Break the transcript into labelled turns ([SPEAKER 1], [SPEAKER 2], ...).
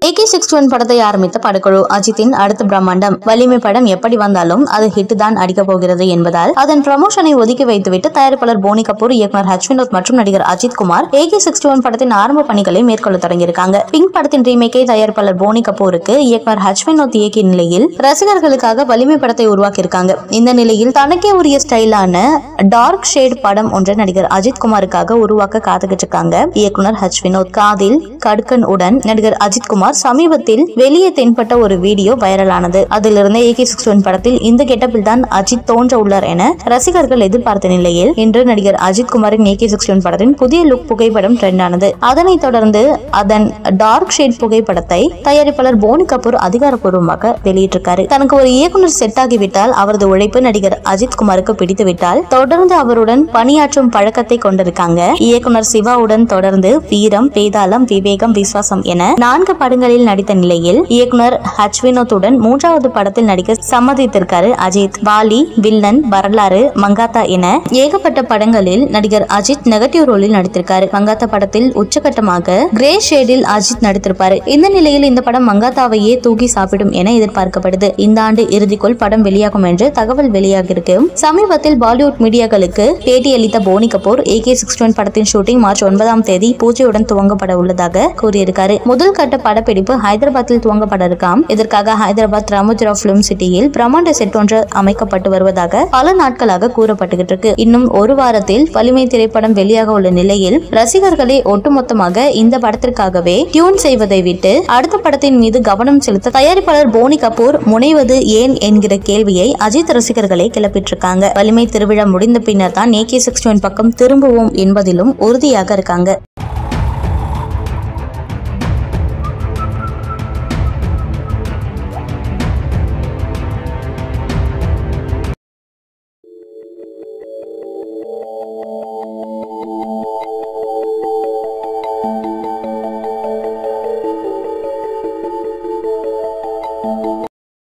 [SPEAKER 1] AK61 படத்தை ஆரம்பித்த படக்குழு அஜித்தின் அடுத்த பிரம்மாண்டம் வலிமை படம் எப்படி வந்தாலும் அது ஹிட் தான் அடிக்க போகிறது என்பதால் அதன் ப்ரமோஷனை ஒதுக்கி வைத்துவிட்டு தயாரிப்பாளர் போனி கபூர், இயக்குனர் வினோத் மற்றும் நடிகர் அஜித் குமார் AK61 படத்தின் ஆரம்ப பணிகளை மேற்கொள்ள தொடங்கியிருக்காங்க. பிங்க் படத்தின் ரீமேக்கை தயாரிப்பாளர் போனி கபூருக்கு இயக்குனர் வினோத் இயக்கிய நிலையில் ரசிகர்களுக்காக வலிமை படத்தை உருவாக்கியிருக்காங்க. இந்த நிலையில் தனக்கே உரிய ஸ்டைலான டார்க் ஷேட் படம் ஒன்றை நடிகர் அஜித் குமாருக்காக உருவாக்க காத்துக்கிட்டு இருக்காங்க. இயக்குனர் வினோத் காதில் கடுக்கன் உடன் நடிகர் அஜித் குமார் சமீபத்தில் வெளியே தென்பட்ட ஒரு வீடியோ வைரலானது. அதிலிருந்து AK61 படத்தில் இந்த கெட்டப்பில் தான் அஜித் தோன்ற உள்ளார் என ரசிகர்கள் எதிர்பார்த்த நிலையில் இன்று நடிகர் அஜித் குமாரின் AK61 படத்தின் புதிய லுக் புகைப்படம் ட்ரெண்ட் ஆனது. அதனைத் தொடர்ந்து அதன் டார்க் ஷேட் புகைப்படத்தை தயாரிப்பாளர் போனி கபூர் அதிகாரப்பூர்வமாக வெளியிட்டிருக்காரு. தனக்கு ஒரு இயக்குனர் செட் ஆகிவிட்டால் அவரது உழைப்பு நடிகர் அஜித் குமாருக்கு பிடித்துவிட்டால் தொடர்ந்து அவருடன் பணியாற்றும் பழக்கத்தை கொண்டிருக்காங்க. இயக்குனர் சிவாவுடன் தொடர்ந்து வீரம், வேதாளம், விவேகம், விஸ்வாசம் என 4 படங்களில் நடித்த நிலையில் இயக்குனர் வினோத்துடன் 3வது படத்தில் நடிக்க சம்மதித்திருக்காரு அஜித். வாலி, வில்லன், வரலாறு, மங்காத்தா என ஏகப்பட்ட படங்களில் நடிகர் அஜித் நெகட்டிவ் ரோலில் நடித்திருக்காரு. மங்காத்தா படத்தில் உச்சகட்டமாக கிரே ஷேடில் அஜித் நடித்திருப்பாரு. இந்த நிலையில் இந்த படம் மங்காத்தாவையே தூக்கி சாப்பிடும் என எதிர்பார்க்கப்படுது. இந்த ஆண்டு இறுதிக்குள் படம் வெளியாகும் என்று தகவல் வெளியாகிருக்கு. சமீபத்தில் பாலிவுட் மீடியாக்களுக்கு பேட்டியளித்த போனி கபூர் AK61 படத்தின் ஷூட்டிங் மார்ச் 9ஆம் தேதி பூஜையுடன் துவங்கப்பட உள்ளதாக கூறியிருக்காரு. முதல் கட்ட படப்பிடிப்பு ஹைதராபாத்தில் துவங்கப்பட இருக்காம். இதற்காக ஹைதராபாத் ராமோஜிராவ் பிலிம் சிட்டியில் பிரம்மாண்ட செட் ஒன்று அமைக்கப்பட்டு வருவதாக பல நாட்களாக கூறப்பட்டுகிட்டு இருக்கு. இன்னும் ஒரு வாரத்தில் வலிமை திரைப்படம் வெளியாக உள்ள நிலையில் ரசிகர்களை ஒட்டுமொத்தமாக இந்த படத்திற்காகவே டியூன் செய்வதை விட்டு அடுத்த படத்தின் மீது கவனம் செலுத்த தயாரிப்பாளர் போனி கபூர் முனைவது ஏன் என்கிற கேள்வியை அஜித் ரசிகர்களை கிளப்பிட்டிருக்காங்க. வலிமை திருவிழா முடிந்த பின்னர் தான் AK61 பக்கம் திரும்புவோம் என்பதிலும் உறுதியாக இருக்காங்க.